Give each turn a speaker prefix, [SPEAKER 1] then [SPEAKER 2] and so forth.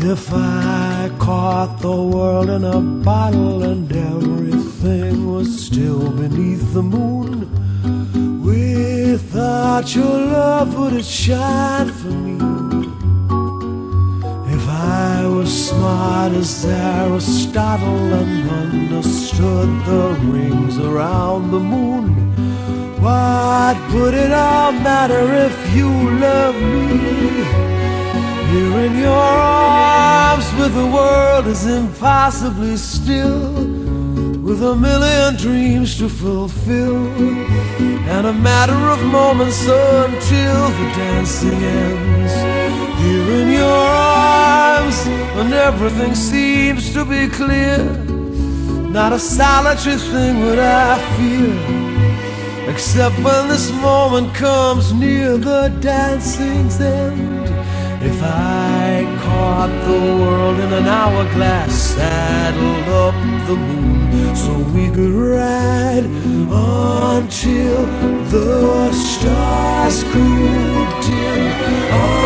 [SPEAKER 1] If I caught the world in a bottle and everything was still beneath the moon, without your love would it shine for me? If I was smart as Aristotle and understood the rings around the moon, what would it all matter if you loved me? Here in your arms with the world is impossibly still, with a million dreams to fulfill, and a matter of moments until the dancing ends. Here in your arms when everything seems to be clear, not a solitary thing would I fear, except when this moment comes near the dancing's end. If I caught the world in an hourglass, saddled up the moon so we could ride until the stars grew dim.